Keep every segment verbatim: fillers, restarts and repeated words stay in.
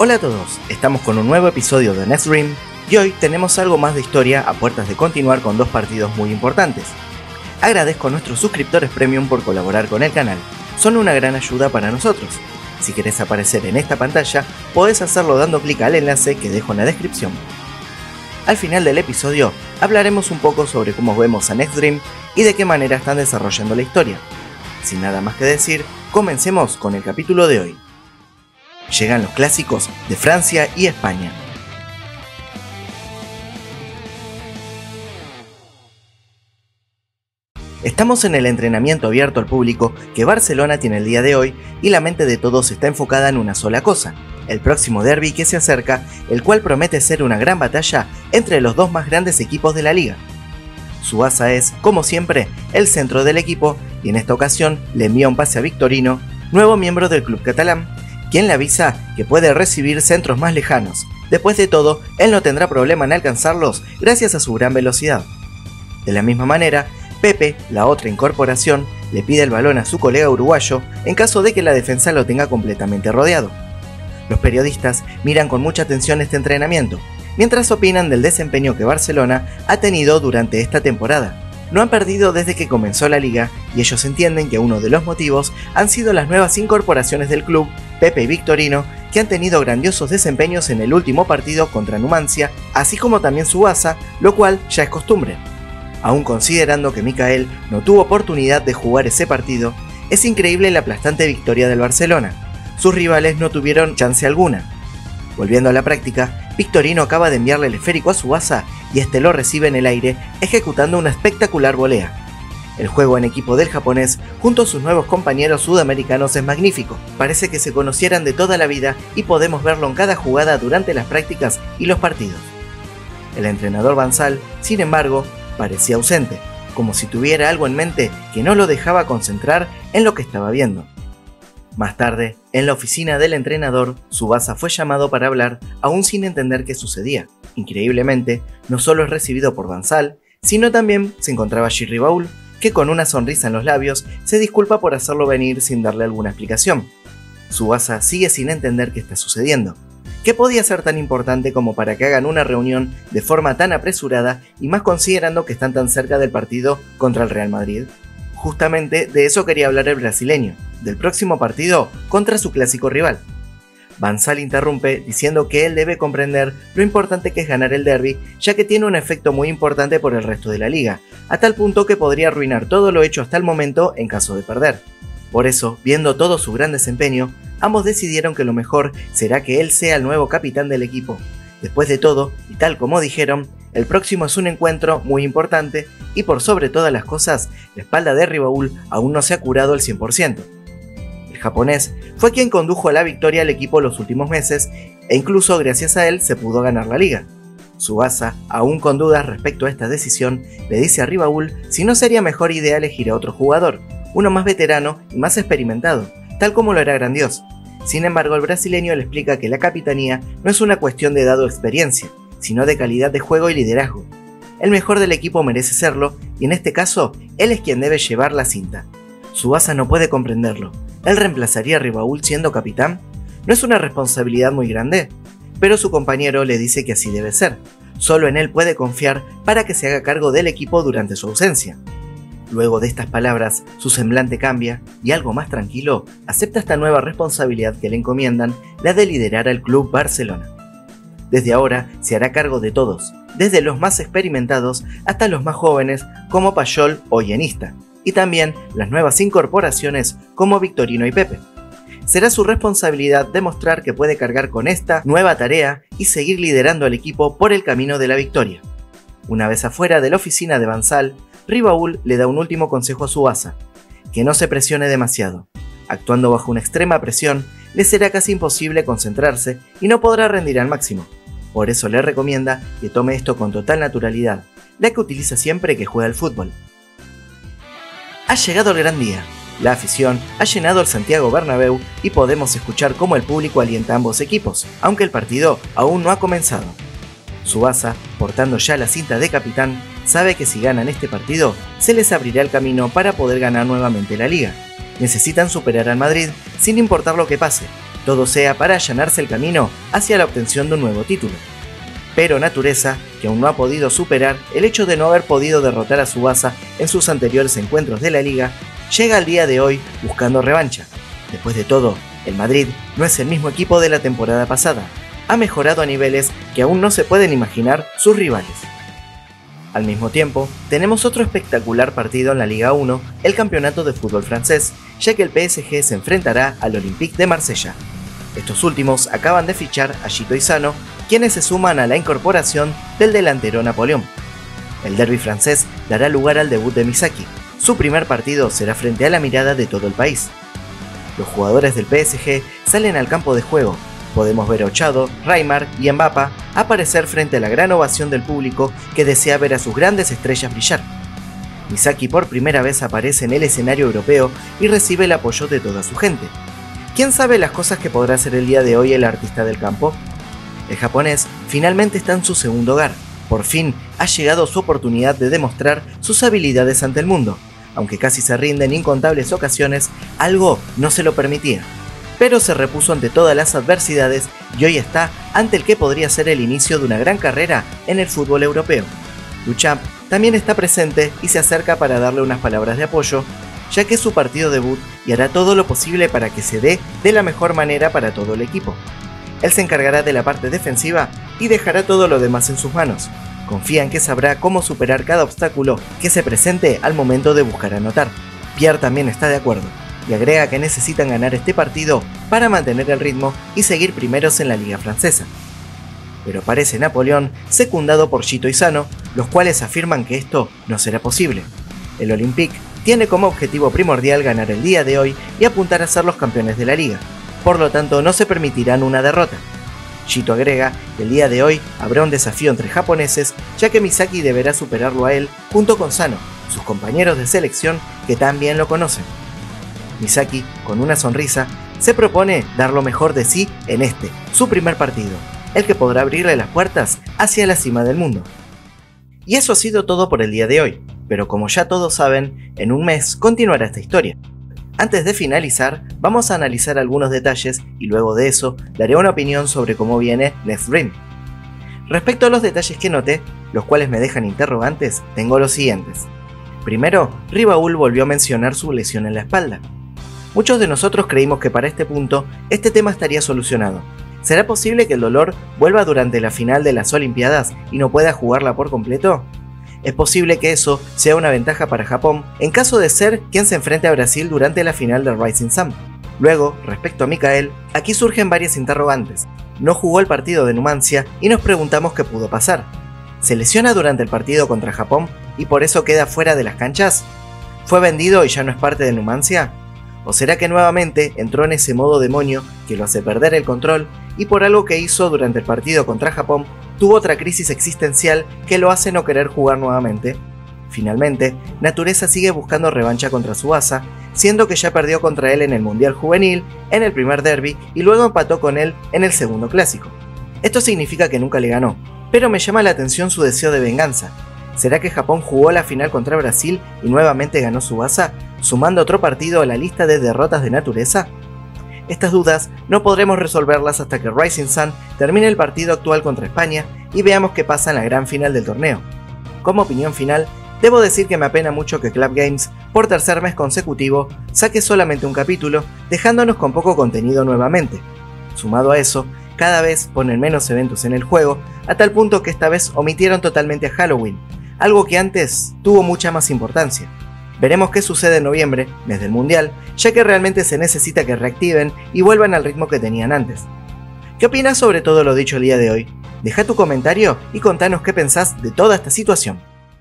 Hola a todos, estamos con un nuevo episodio de Next Dream y hoy tenemos algo más de historia a puertas de continuar con dos partidos muy importantes. Agradezco a nuestros suscriptores premium por colaborar con el canal, son una gran ayuda para nosotros. Si querés aparecer en esta pantalla, podés hacerlo dando clic al enlace que dejo en la descripción. Al final del episodio hablaremos un poco sobre cómo vemos a Next Dream y de qué manera están desarrollando la historia. Sin nada más que decir, comencemos con el capítulo de hoy. Llegan los clásicos de Francia y España. Estamos en el entrenamiento abierto al público que Barcelona tiene el día de hoy y la mente de todos está enfocada en una sola cosa, el próximo derbi que se acerca, el cual promete ser una gran batalla entre los dos más grandes equipos de la liga. Suasa es, como siempre, el centro del equipo y en esta ocasión le envía un pase a Victorino, nuevo miembro del club catalán, quien le avisa que puede recibir centros más lejanos. Después de todo, él no tendrá problema en alcanzarlos gracias a su gran velocidad. De la misma manera, Pepe, la otra incorporación, le pide el balón a su colega uruguayo en caso de que la defensa lo tenga completamente rodeado. Los periodistas miran con mucha atención este entrenamiento, mientras opinan del desempeño que Barcelona ha tenido durante esta temporada. No han perdido desde que comenzó la liga y ellos entienden que uno de los motivos han sido las nuevas incorporaciones del club, Pepe y Victorino, que han tenido grandiosos desempeños en el último partido contra Numancia, así como también Suasa, lo cual ya es costumbre. Aún considerando que Michael no tuvo oportunidad de jugar ese partido, es increíble la aplastante victoria del Barcelona. Sus rivales no tuvieron chance alguna. Volviendo a la práctica, Victorino acaba de enviarle el esférico a Suasa y este lo recibe en el aire ejecutando una espectacular volea. El juego en equipo del japonés junto a sus nuevos compañeros sudamericanos es magnífico, parece que se conocieran de toda la vida y podemos verlo en cada jugada durante las prácticas y los partidos. El entrenador Vansal, sin embargo, parecía ausente, como si tuviera algo en mente que no lo dejaba concentrar en lo que estaba viendo. Más tarde, en la oficina del entrenador, Tsubasa fue llamado para hablar, aún sin entender qué sucedía. Increíblemente, no solo es recibido por Vansal, sino también se encontraba allí Ribaul, que con una sonrisa en los labios se disculpa por hacerlo venir sin darle alguna explicación. Tsubasa sigue sin entender qué está sucediendo. ¿Qué podía ser tan importante como para que hagan una reunión de forma tan apresurada y más considerando que están tan cerca del partido contra el Real Madrid? Justamente de eso quería hablar el brasileño, del próximo partido contra su clásico rival. Vansal interrumpe diciendo que él debe comprender lo importante que es ganar el derbi, ya que tiene un efecto muy importante por el resto de la liga, a tal punto que podría arruinar todo lo hecho hasta el momento en caso de perder. Por eso, viendo todo su gran desempeño, ambos decidieron que lo mejor será que él sea el nuevo capitán del equipo. Después de todo, y tal como dijeron, el próximo es un encuentro muy importante y por sobre todas las cosas, la espalda de Ribaul aún no se ha curado al cien por ciento. El japonés fue quien condujo a la victoria al equipo los últimos meses e incluso gracias a él se pudo ganar la liga. Tsubasa, aún con dudas respecto a esta decisión, le dice a Ribaul si no sería mejor idea elegir a otro jugador, uno más veterano y más experimentado, tal como lo era Grandioso. Sin embargo, el brasileño le explica que la capitanía no es una cuestión de edad o experiencia, sino de calidad de juego y liderazgo. El mejor del equipo merece serlo, y en este caso, él es quien debe llevar la cinta. Tsubasa no puede comprenderlo. ¿Él reemplazaría a Ribaul siendo capitán? ¿No es una responsabilidad muy grande? Pero su compañero le dice que así debe ser. Solo en él puede confiar para que se haga cargo del equipo durante su ausencia. Luego de estas palabras, su semblante cambia y algo más tranquilo, acepta esta nueva responsabilidad que le encomiendan, la de liderar al Club Barcelona. Desde ahora se hará cargo de todos, desde los más experimentados hasta los más jóvenes como Payol o Iniesta, y también las nuevas incorporaciones como Victorino y Pepe. Será su responsabilidad demostrar que puede cargar con esta nueva tarea y seguir liderando al equipo por el camino de la victoria. Una vez afuera de la oficina de Vansal, Ribaul le da un último consejo a Tsubasa, que no se presione demasiado. Actuando bajo una extrema presión, le será casi imposible concentrarse y no podrá rendir al máximo. Por eso le recomienda que tome esto con total naturalidad, la que utiliza siempre que juega al fútbol. Ha llegado el gran día. La afición ha llenado el Santiago Bernabéu y podemos escuchar cómo el público alienta a ambos equipos, aunque el partido aún no ha comenzado. Tsubasa, portando ya la cinta de capitán, sabe que si ganan este partido, se les abrirá el camino para poder ganar nuevamente la liga. Necesitan superar al Madrid sin importar lo que pase, todo sea para allanarse el camino hacia la obtención de un nuevo título. Pero Natureza, que aún no ha podido superar el hecho de no haber podido derrotar a Tsubasa en sus anteriores encuentros de la liga, llega al día de hoy buscando revancha. Después de todo, el Madrid no es el mismo equipo de la temporada pasada, ha mejorado a niveles que aún no se pueden imaginar sus rivales. Al mismo tiempo, tenemos otro espectacular partido en la Liga uno, el campeonato de fútbol francés, ya que el P S G se enfrentará al Olympique de Marsella. Estos últimos acaban de fichar a Chito y Sano, quienes se suman a la incorporación del delantero Napoleón. El derbi francés dará lugar al debut de Misaki. Su primer partido será frente a la mirada de todo el país. Los jugadores del P S G salen al campo de juego. Podemos ver a Ochado, Reimar y Mbappé aparecer frente a la gran ovación del público que desea ver a sus grandes estrellas brillar. Misaki por primera vez aparece en el escenario europeo y recibe el apoyo de toda su gente. ¿Quién sabe las cosas que podrá hacer el día de hoy el artista del campo? El japonés finalmente está en su segundo hogar. Por fin ha llegado su oportunidad de demostrar sus habilidades ante el mundo. Aunque casi se rinde en incontables ocasiones, algo no se lo permitía. Pero se repuso ante todas las adversidades y hoy está ante el que podría ser el inicio de una gran carrera en el fútbol europeo. Duchamp también está presente y se acerca para darle unas palabras de apoyo, ya que es su partido debut y hará todo lo posible para que se dé de la mejor manera para todo el equipo. Él se encargará de la parte defensiva y dejará todo lo demás en sus manos. Confía en que sabrá cómo superar cada obstáculo que se presente al momento de buscar anotar. Pierre también está de acuerdo y agrega que necesitan ganar este partido para mantener el ritmo y seguir primeros en la liga francesa. Pero aparece Napoleón secundado por Chito y Sano, los cuales afirman que esto no será posible. El Olympique tiene como objetivo primordial ganar el día de hoy y apuntar a ser los campeones de la liga, por lo tanto no se permitirán una derrota. Chito agrega que el día de hoy habrá un desafío entre japoneses, ya que Misaki deberá superarlo a él junto con Sano, sus compañeros de selección que también lo conocen. Misaki, con una sonrisa, se propone dar lo mejor de sí en este, su primer partido, el que podrá abrirle las puertas hacia la cima del mundo. Y eso ha sido todo por el día de hoy, pero como ya todos saben, en un mes continuará esta historia. Antes de finalizar, vamos a analizar algunos detalles y luego de eso daré una opinión sobre cómo viene Left Rim. Respecto a los detalles que noté, los cuales me dejan interrogantes, tengo los siguientes. Primero, Ribaúl volvió a mencionar su lesión en la espalda. Muchos de nosotros creímos que para este punto, este tema estaría solucionado. ¿Será posible que el dolor vuelva durante la final de las Olimpiadas y no pueda jugarla por completo? Es posible que eso sea una ventaja para Japón en caso de ser quien se enfrente a Brasil durante la final del Rising Sun. Luego, respecto a Mikael, aquí surgen varias interrogantes. No jugó el partido de Numancia y nos preguntamos qué pudo pasar. ¿Se lesiona durante el partido contra Japón y por eso queda fuera de las canchas? ¿Fue vendido y ya no es parte de Numancia? ¿O será que nuevamente entró en ese modo demonio que lo hace perder el control y por algo que hizo durante el partido contra Japón tuvo otra crisis existencial que lo hace no querer jugar nuevamente? Finalmente, Natureza sigue buscando revancha contra Tsubasa, siendo que ya perdió contra él en el Mundial Juvenil, en el primer derbi y luego empató con él en el segundo clásico. Esto significa que nunca le ganó, pero me llama la atención su deseo de venganza. ¿Será que Japón jugó la final contra Brasil y nuevamente ganó Tsubasa, sumando otro partido a la lista de derrotas de Natureza? Estas dudas no podremos resolverlas hasta que Rising Sun termine el partido actual contra España y veamos qué pasa en la gran final del torneo. Como opinión final, debo decir que me apena mucho que Club Games, por tercer mes consecutivo, saque solamente un capítulo, dejándonos con poco contenido nuevamente. Sumado a eso, cada vez ponen menos eventos en el juego, a tal punto que esta vez omitieron totalmente a Halloween, algo que antes tuvo mucha más importancia. Veremos qué sucede en noviembre, mes del Mundial, ya que realmente se necesita que reactiven y vuelvan al ritmo que tenían antes. ¿Qué opinas sobre todo lo dicho el día de hoy? Deja tu comentario y contanos qué pensás de toda esta situación.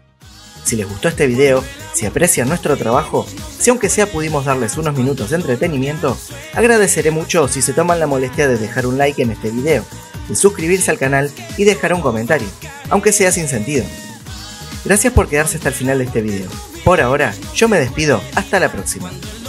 Si les gustó este video, si aprecian nuestro trabajo, si aunque sea pudimos darles unos minutos de entretenimiento, agradeceré mucho si se toman la molestia de dejar un like en este video, de suscribirse al canal y dejar un comentario, aunque sea sin sentido. Gracias por quedarse hasta el final de este video. Por ahora, yo me despido, hasta la próxima.